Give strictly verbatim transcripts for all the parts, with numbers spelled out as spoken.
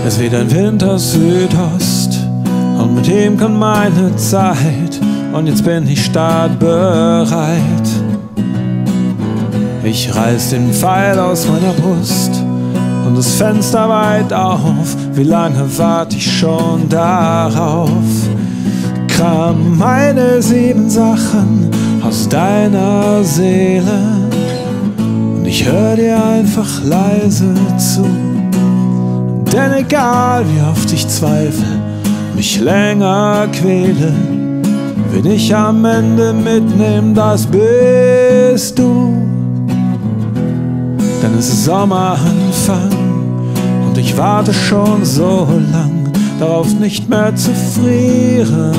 Es weht ein Wind aus Südost und mit ihm kommt meine Zeit. Und jetzt bin ich startbereit. Ich reiß den Pfeil aus meiner Brust und das Fenster weit auf. Wie lange wart ich schon darauf? Kram meine sieben Sachen aus deiner Seele und ich hör dir einfach leise zu. Denn egal wie oft ich zweifle, mich länger quäle, wen ich am Ende mitnehm, das bist du. Denn es ist Sommeranfang und ich warte schon so lang darauf, nicht mehr zu frieren.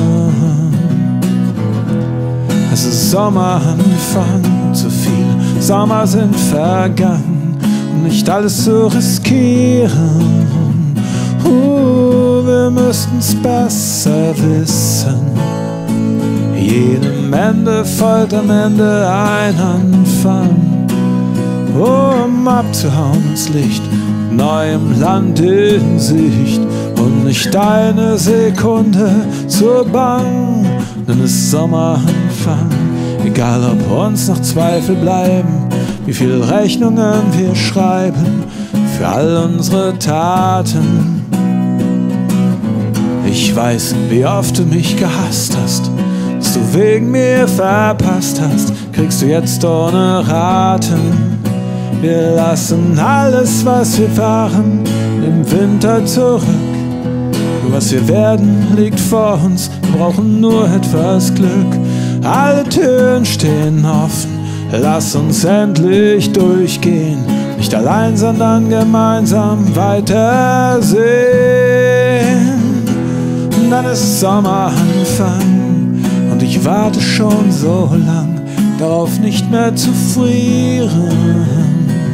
Es ist Sommeranfang, zu viel Sommer sind vergangen, um nicht alles zu riskieren. Uh, wir müssten's besser wissen. Jedem Ende folgt am Ende ein Anfang. Um abzuhauen ins Licht, neuem Land in Sicht und nicht eine Sekunde zur Bang. Denn es ist Sommeranfang, egal ob uns noch Zweifel bleiben, wie viel Rechnungen wir schreiben für all unsere Taten. Ich weiß, wie oft du mich gehasst hast, dass du wegen mir verpasst hast, kriegst du jetzt ohne Raten. Wir lassen alles, was wir waren, im Winter zurück. Was wir werden, liegt vor uns, wir brauchen nur etwas Glück. Alle Türen stehen offen, lass uns endlich durchgehen. Nicht allein, sondern gemeinsam weitersehen. Und dann ist es Sommeranfang und ich warte schon so lang darauf, nicht mehr zu frieren.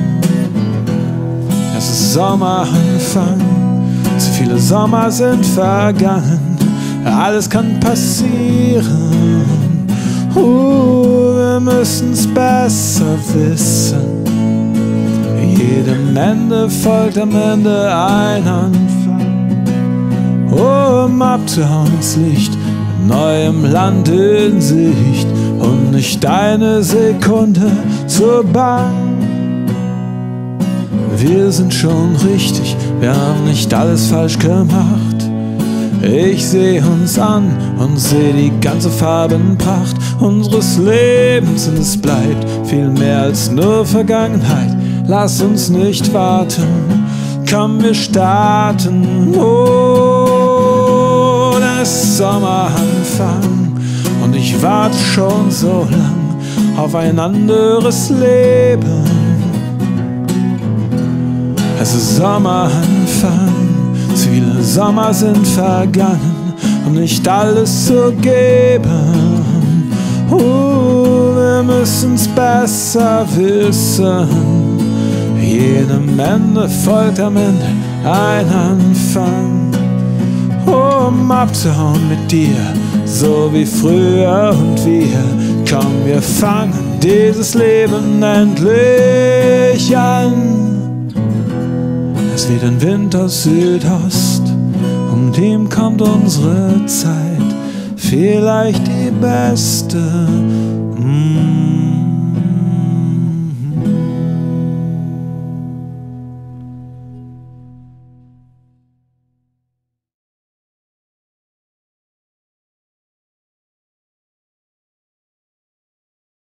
Es ist Sommeranfang, zu viele Sommer sind vergangen, alles kann passieren. Uh, wir müssen's besser wissen. Jedem Ende folgt am Ende ein Anfang. Um abzuhauen ins Licht, mit neuem Land in Sicht und nicht eine Sekunde zur Bang. Wir sind schon richtig, wir haben nicht alles falsch gemacht. Ich sehe uns an und sehe die ganze Farbenpracht unseres Lebens und es bleibt viel mehr als nur Vergangenheit. Lass uns nicht warten, komm, wir starten. Oh, dann ist Sommeranfang und ich warte schon so lang auf ein anderes Leben. Es ist Sommeranfang, zu viele Sommer sind vergangen, um nicht alles zu geben. Uh, wir müssen's besser wissen. Jedem Ende folgt am Ende ein Anfang. Um abzuhauen mit dir, so wie früher und wir. Komm, wir fangen dieses Leben endlich an. Es weht ein Wind aus Südost, um dem kommt unsere Zeit, vielleicht die beste.